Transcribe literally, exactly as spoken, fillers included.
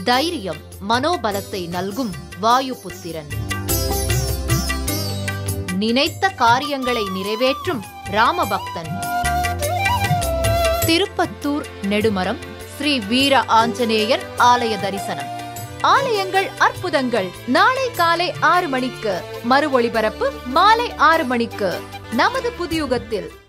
தைரியம், மனோபலத்தை நல்கும் வாயுபுத்திரன். நினைத்த காரியங்களை நிறைவேற்றும் ராமபக்தன். திருப்பத்தூர் நெடுமரம் ஸ்ரீ வீர ஆஞ்சநேயர் ஆலய தரிசனம். ஆலயங்கள் அற்புதங்கள். நாளை காலை ஆறு மணிக்கு, மறு ஒளிபரப்பு மாலை ஆறு மணிக்கு நமது புதியுகத்தில்.